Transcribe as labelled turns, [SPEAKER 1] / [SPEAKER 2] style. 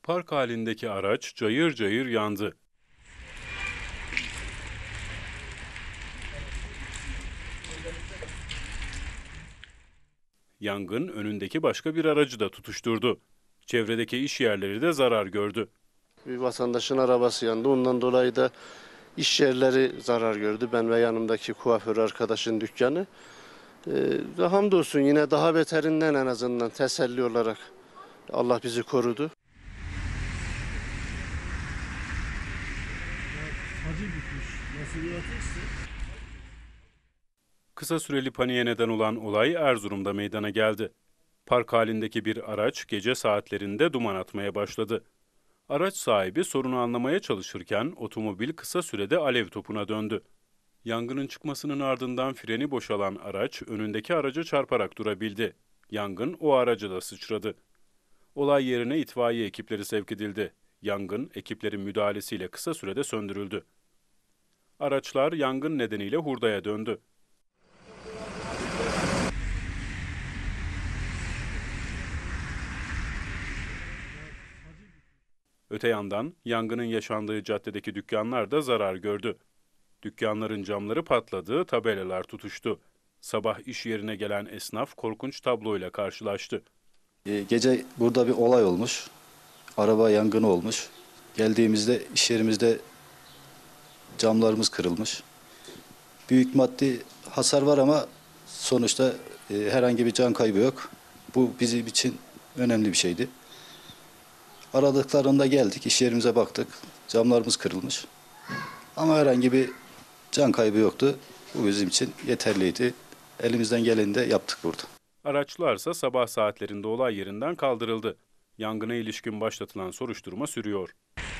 [SPEAKER 1] Park halindeki araç cayır cayır yandı. Yangın önündeki başka bir aracı da tutuşturdu. Çevredeki iş yerleri de zarar gördü.
[SPEAKER 2] Bir vatandaşın arabası yandı. Ondan dolayı da iş yerleri zarar gördü. Ben ve yanımdaki kuaför arkadaşın dükkanı. Hamdolsun yine daha beterinden en azından teselli olarak Allah bizi korudu.
[SPEAKER 3] Acı bitmiş. Nasıl bir ateşse?
[SPEAKER 1] Kısa süreli paniğe neden olan olay Erzurum'da meydana geldi. Park halindeki bir araç gece saatlerinde duman atmaya başladı. Araç sahibi sorunu anlamaya çalışırken otomobil kısa sürede alev topuna döndü. Yangının çıkmasının ardından freni boşalan araç önündeki araca çarparak durabildi. Yangın o araca da sıçradı. Olay yerine itfaiye ekipleri sevk edildi. Yangın ekiplerin müdahalesiyle kısa sürede söndürüldü. Araçlar yangın nedeniyle hurdaya döndü. Öte yandan yangının yaşandığı caddedeki dükkanlar da zarar gördü. Dükkanların camları patladı, tabelalar tutuştu. Sabah iş yerine gelen esnaf korkunç tabloyla karşılaştı.
[SPEAKER 4] Gece burada bir olay olmuş. Araba yangını olmuş. Geldiğimizde iş yerimizde camlarımız kırılmış. Büyük maddi hasar var ama sonuçta herhangi bir can kaybı yok. Bu bizim için önemli bir şeydi. Aradıklarında geldik, iş yerimize baktık. Camlarımız kırılmış. Ama herhangi bir can kaybı yoktu. Bu bizim için yeterliydi. Elimizden geleni de yaptık burada.
[SPEAKER 1] Araçlarsa sabah saatlerinde olay yerinden kaldırıldı. Yangına ilişkin başlatılan soruşturma sürüyor.